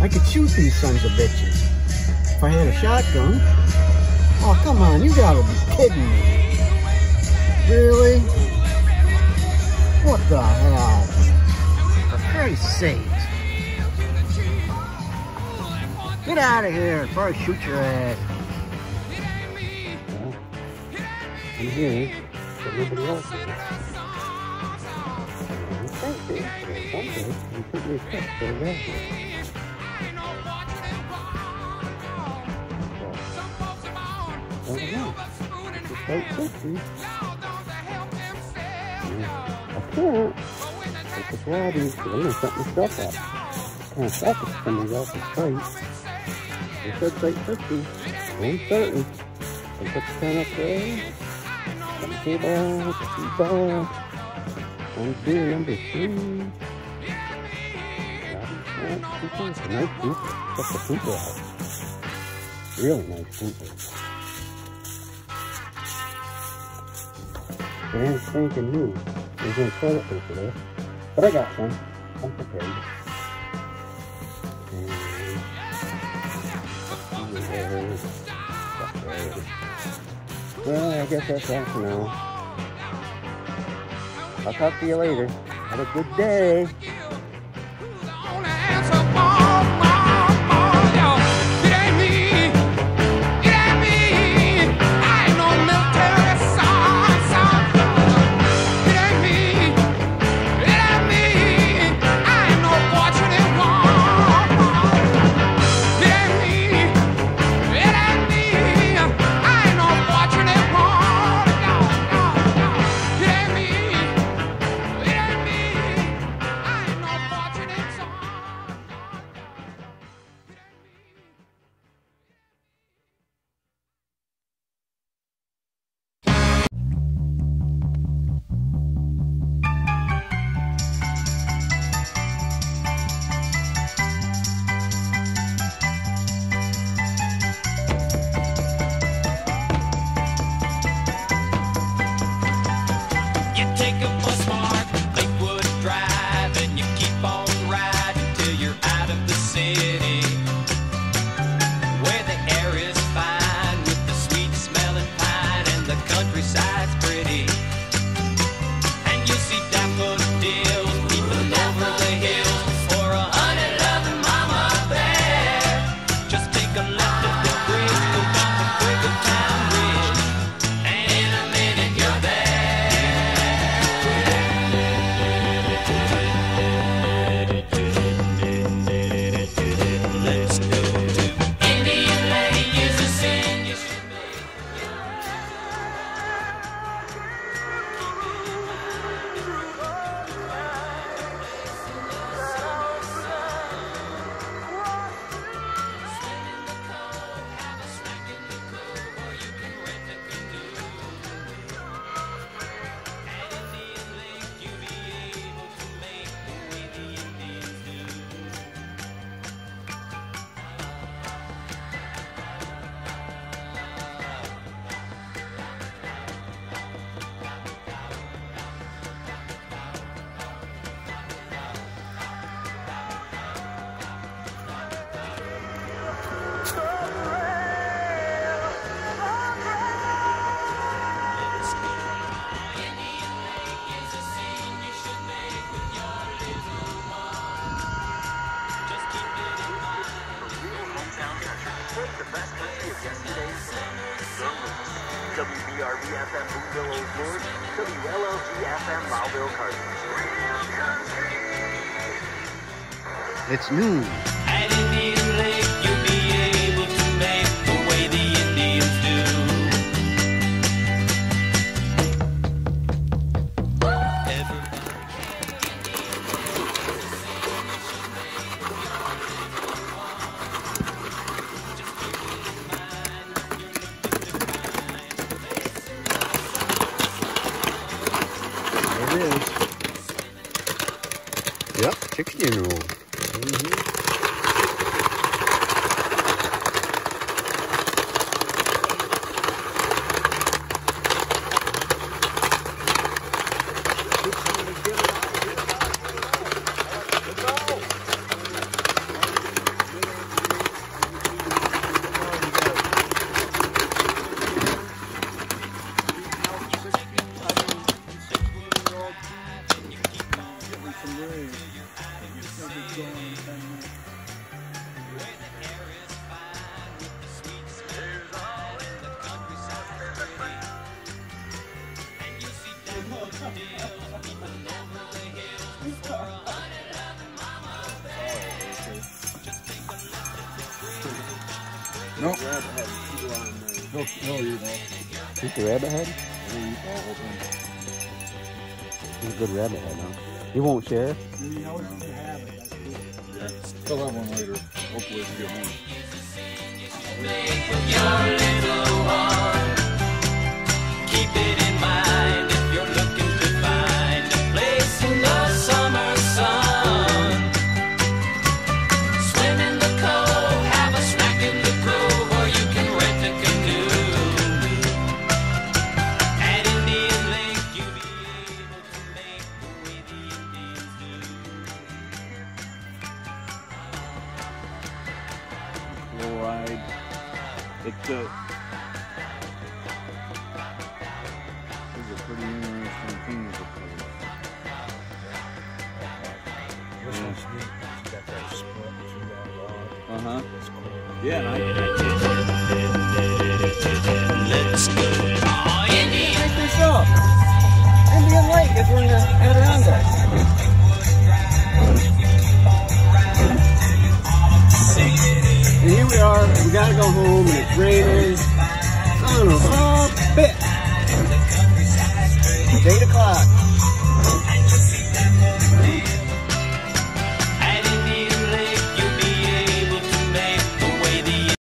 I could shoot these sons of bitches if I had a shotgun. Oh, come on, you gotta be kidding me. Really? What the hell? For Christ's sake. Get out of here before I shoot your ass. I'm here, but nobody else is. You put your cup there, right? I don't know. It's like 50. I can't. It's a lobby, so I'm gonna set my stuff up. I can't stop it if somebody else is tight. They said site 50. I'm certain. I put the pen up there. Got the cable out, the feet off. On gear number 3. It's a nice pooper. Check the pooper out. Really nice pooper. Brand spanking new. There's no toilet paper there. But I got some. I'm prepared. Well, I guess that's all for now. I'll talk to you later. Have a good day. WBRB-FM Boonville Old Forge, WLLG-FM Malville Cardinals. It's noon. At Indian Lake, you'll be able to make the way the Indians do. There it is. Yep, 16-year-old. Nope. Rabbit head. Keep line there. He'll eat all. He's the rabbit head? He'll eat all of them. He's a good rabbit head, huh? He won't share? You know you have it. That's good. Yeah. He'll have one later. Hopefully if you get home. Your little one. Keep it in mind if you're looking to find a place in the summer sun. Swim in the cove, have a snack in the grove, or you can rent a canoe. At Indian Lake, you'll be able to make the way the Indians do. Slow ride. It's a pretty interesting thing to play. This one's neat. It's got that split through that log. Uh-huh. It's cool. Yeah, and I Let's go. Oh, Indian. Check this out. Indian Lake is in the Adirondacks. And here we are. We gotta go home, and it's raining. I don't know, a bit. It's 8 o'clock.